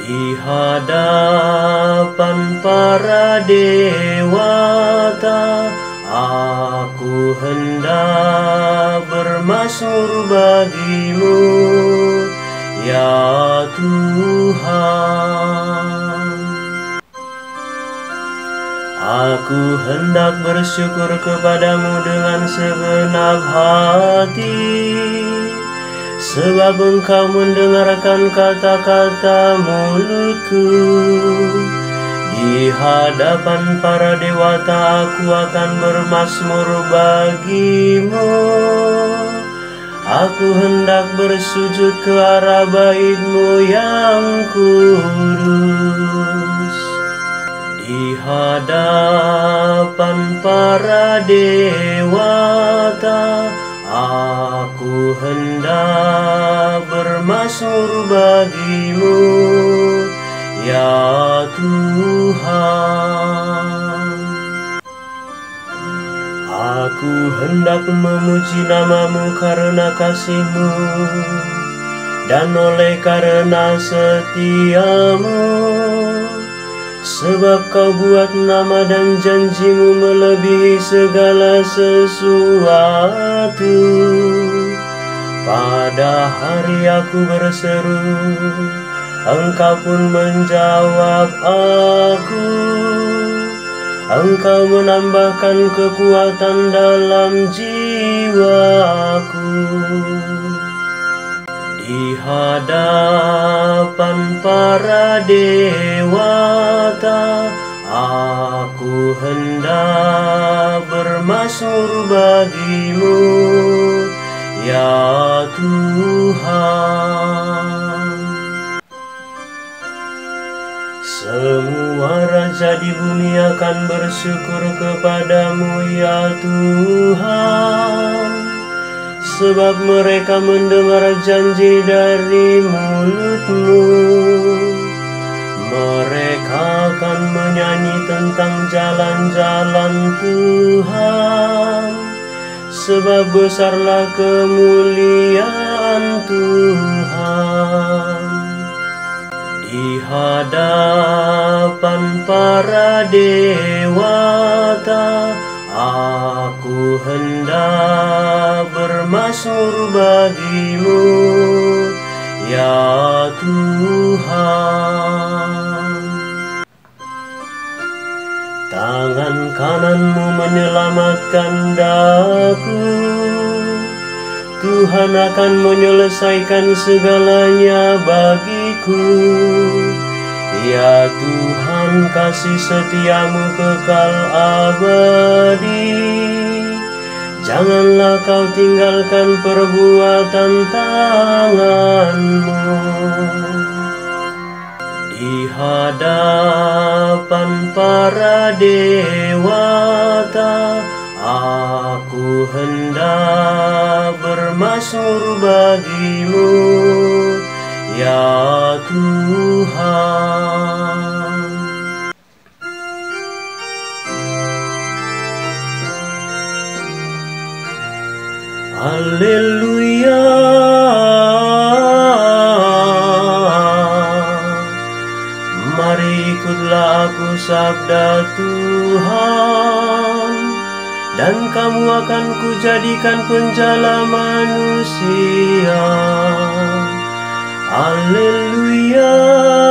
Di hadapan para dewata, aku hendak bermazmur bagimu, ya Tuhan. Aku hendak bersyukur kepadamu dengan segenap hati, sebab Engkau mendengarkan kata-kata mulutku. Di hadapan para dewata aku akan bermazmur bagimu. Aku hendak bersujud ke arah bait-Mu yang kudus. Di hadapan para dewata, aku hendak bermazmur bagimu, ya Tuhan. Aku hendak memuji nama-Mu karena kasih-Mu, dan oleh karena setia-Mu. Sebab Kau buat nama dan janji-Mu melebihi segala sesuatu. Pada hari aku berseru, Engkau pun menjawab aku. Engkau menambahkan kekuatan dalam jiwaku. Di hadapan para dewata, aku hendak bermazmur bagimu, ya Tuhan. Semua raja di bumi akan bersyukur kepadamu, ya Tuhan, sebab mereka mendengar janji dari mulut-Mu. Mereka akan menyanyi tentang jalan-jalan Tuhan, sebab besarlah kemuliaan Tuhan. Di hadapan para dewata, aku hendak bermazmur bagimu, ya Tuhan. Tangan kanan-Mu menyelamatkan daku, Tuhan akan menyelesaikan segalanya bagiku. Ya Tuhan, kasih setia-Mu kekal abadi. Janganlah Kau tinggalkan perbuatan tangan-Mu. Di hadapan para dewata, aku hendak bermazmur bagimu, ya Tuhan. Haleluya, mari ikutlah aku sabda Tuhan, dan kamu akan kujadikan penjala manusia. Haleluya.